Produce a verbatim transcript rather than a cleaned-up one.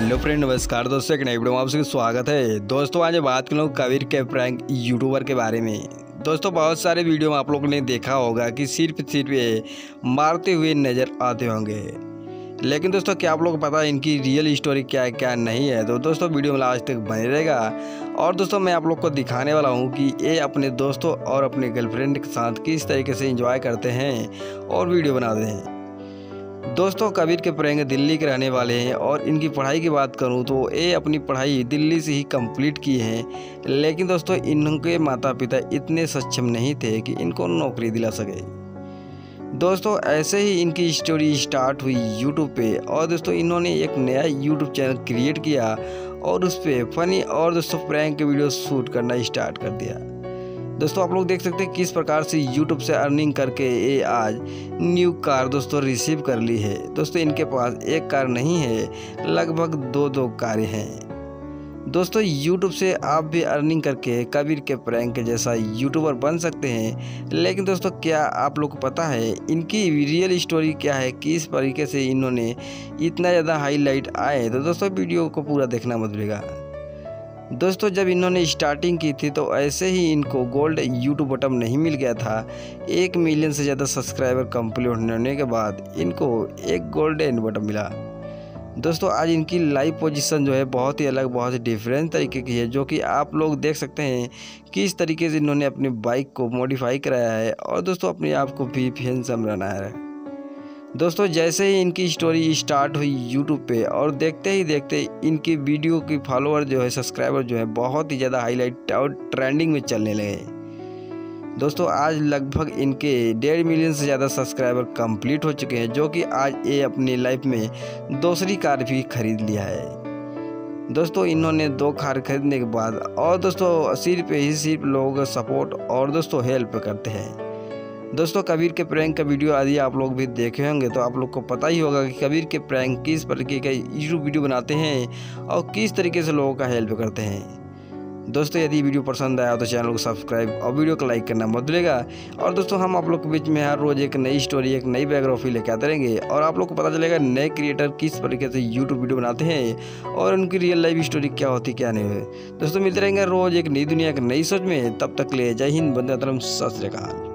Hello friend, नमस्कार दोस्तों। एक नई वीडियो में आप सबका स्वागत है। दोस्तों आज बात करूँ कबीर के प्रैंक यूट्यूबर के बारे में। दोस्तों बहुत सारे वीडियो में आप लोगों ने देखा होगा कि सिर्फ सिर्फ ये मारते हुए नज़र आते होंगे, लेकिन दोस्तों क्या आप लोगों को पता है इनकी रियल स्टोरी क्या है क्या नहीं है? तो दोस्तों वीडियो में लास्ट तक बने रहेगा। और दोस्तों मैं आप लोग को दिखाने वाला हूँ कि ये अपने दोस्तों और अपने गर्लफ्रेंड के साथ किस तरीके से एंजॉय करते हैं और वीडियो बनाते हैं। दोस्तों कबीर के प्रैंक दिल्ली के रहने वाले हैं और इनकी पढ़ाई की बात करूं तो ये अपनी पढ़ाई दिल्ली से ही कंप्लीट किए हैं, लेकिन दोस्तों इनके माता पिता इतने सक्षम नहीं थे कि इनको नौकरी दिला सके। दोस्तों ऐसे ही इनकी स्टोरी स्टार्ट हुई यूट्यूब पे और दोस्तों इन्होंने एक नया यूट्यूब चैनल क्रिएट किया और उस पर फनी और दोस्तों प्रैंक के वीडियो शूट करना स्टार्ट कर दिया। दोस्तों आप लोग देख सकते हैं किस प्रकार से यूट्यूब से अर्निंग करके ये आज न्यू कार दोस्तों रिसीव कर ली है। दोस्तों इनके पास एक कार नहीं है, लगभग दो दो कारें हैं। दोस्तों यूट्यूब से आप भी अर्निंग करके कबीर के प्रैंक के जैसा यूट्यूबर बन सकते हैं, लेकिन दोस्तों क्या आप लोग को पता है इनकी रियल स्टोरी क्या है, किस तरीके से इन्होंने इतना ज़्यादा हाईलाइट आए? तो दोस्तों वीडियो को पूरा देखना मत भूलिएगा। दोस्तों जब इन्होंने स्टार्टिंग की थी तो ऐसे ही इनको गोल्ड यूट्यूब बटन नहीं मिल गया था। एक मिलियन से ज़्यादा सब्सक्राइबर कंप्लीट होने के बाद इनको एक गोल्डन बटन मिला। दोस्तों आज इनकी लाइव पोजीशन जो है बहुत ही अलग, बहुत ही डिफरेंट तरीके की है, जो कि आप लोग देख सकते हैं कि इस तरीके से इन्होंने अपनी बाइक को मॉडिफाई कराया है और दोस्तों अपने आप को भी हैंडसम बनाया है। दोस्तों जैसे ही इनकी स्टोरी स्टार्ट हुई यूट्यूब पे और देखते ही देखते इनकी वीडियो की फॉलोअर जो है, सब्सक्राइबर जो है बहुत ही ज़्यादा हाईलाइट और ट्रेंडिंग में चलने लगे। दोस्तों आज लगभग इनके डेढ़ मिलियन से ज़्यादा सब्सक्राइबर कंप्लीट हो चुके हैं, जो कि आज ये अपनी लाइफ में दूसरी कार भी खरीद लिया है। दोस्तों इन्होंने दो कार खरीदने के बाद और दोस्तों सिर्फ ही सिर्फ लोगों का सपोर्ट और दोस्तों हेल्प करते हैं। दोस्तों कबीर के प्रैंक का वीडियो यदि आप लोग भी देखे होंगे तो आप लोग को पता ही होगा कि कबीर के प्रैंक किस तरीके का यूट्यूब वीडियो बनाते हैं और किस तरीके से लोगों का हेल्प करते हैं। दोस्तों यदि वीडियो पसंद आया तो चैनल को सब्सक्राइब और वीडियो को लाइक करना मत भूलिएगा। और दोस्तों हम आप लोग के बीच में हर रोज़ एक नई स्टोरी, एक नई बायोग्राफी लेके आते रहेंगे और आप लोग को पता चलेगा नए क्रिएटर किस तरीके से यूट्यूब वीडियो बनाते हैं और उनकी रियल लाइफ स्टोरी क्या होती क्या नहीं है। दोस्तों मिलते रहेंगे रोज़ एक नई दुनिया, एक नई सोच में। तब तक ले जय हिंद, वंदे मातरम, सत श्री अकाल।